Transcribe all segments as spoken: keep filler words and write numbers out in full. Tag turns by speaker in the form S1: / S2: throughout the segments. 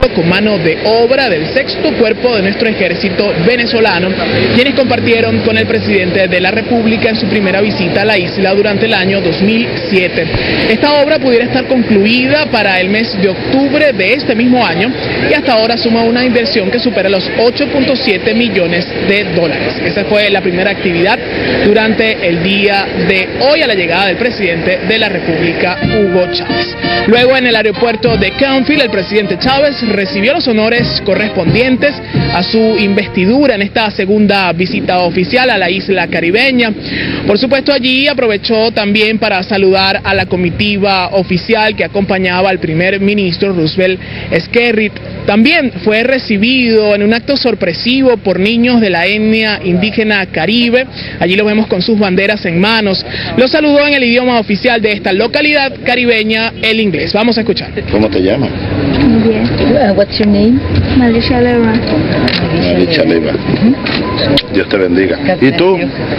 S1: con mano de obra del sexto cuerpo de nuestro ejército venezolano, quienes compartieron con el presidente de la República en su primera visita a la isla durante el año dos mil siete. Esta obra pudiera estar concluida para el mes de octubre de este mismo año y hasta ahora suma una inversión que supera los ocho punto siete millones de dólares. Esa fue la primera actividad durante el día de hoy a la llegada del presidente de la República, Hugo Chávez. Luego, en el aeropuerto de Canfield, el presidente Chávez recibió los honores correspondientes a su investidura en esta segunda visita oficial a la isla caribeña. Por supuesto, allí aprovechó también para saludar a la comitiva oficial que acompañaba al primer ministro Roosevelt Skerrit. También fue recibido en un acto sorpresivo por niños de la etnia indígena caribe. Allí lo vemos con sus banderas en manos. Lo saludó en el idioma oficial de esta localidad caribeña, el inglés. Vamos a escuchar.
S2: ¿Cómo te llamas?
S3: Bien. Uh, what's your name? Marisha Leva.
S2: Marisha Leva. Dios te bendiga. ¿Y tú?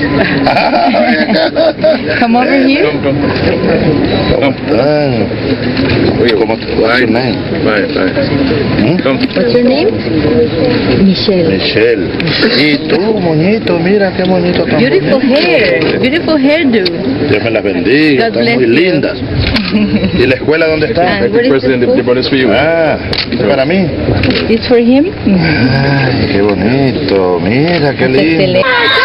S3: Come over here.
S2: ¿Cómo están? ¿Cómo te What's your name? ¿Mm?
S3: What's your name? Michelle.
S2: Michelle. ¿Y tú, moñito? Mira qué bonito tan
S3: Beautiful
S2: bonito.
S3: hair. Beautiful hairdo.
S2: Dios me las bendiga.
S3: God
S2: Están muy
S3: bless you.
S2: lindas. ¿Y la escuela dónde está?
S3: And what is this for?
S2: Ah, ¿es para mí?
S3: It's for him.
S2: Ay, qué bonito. Mira qué lindo.
S3: Excelente.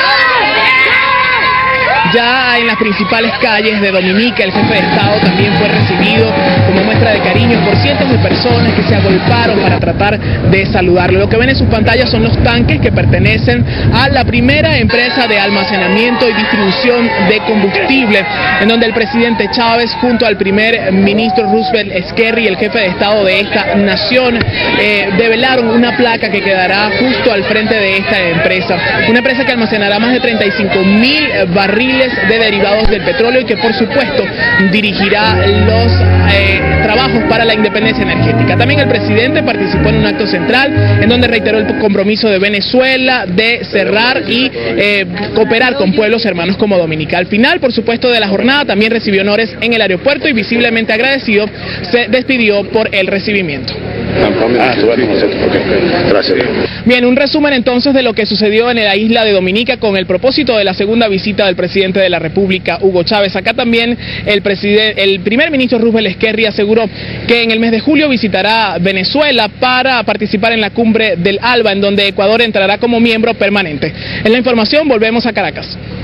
S1: Ya en las principales calles de Dominica, el jefe de Estado también fue recibido como muestra de cariño por cientos de personas que se agolparon para tratar de saludarlo. Lo que ven en sus pantallas son los tanques que pertenecen a la primera empresa de almacenamiento y distribución de combustible, en donde el presidente Chávez junto al primer ministro Roosevelt Skerrit y el jefe de Estado de esta nación eh, develaron una placa que quedará justo al frente de esta empresa. Una empresa que almacenará más de treinta y cinco mil barriles de derivados del petróleo y que por supuesto dirigirá los eh, trabajos para la independencia energética. También el presidente participó en un acto central en donde reiteró el compromiso de Venezuela de cerrar y eh, cooperar con pueblos hermanos como Dominica. Al final, por supuesto, de la jornada también recibió honores en el aeropuerto y visiblemente agradecido se despidió por el recibimiento.
S2: Ah, tú eres nosotros. Gracias.
S1: Bien, un resumen entonces de lo que sucedió en la isla de Dominica con el propósito de la segunda visita del presidente de la República, Hugo Chávez. Acá también el presidente, el primer ministro Roosevelt Skerrit aseguró que en el mes de julio visitará Venezuela para participar en la cumbre del ALBA, en donde Ecuador entrará como miembro permanente. En la información volvemos a Caracas.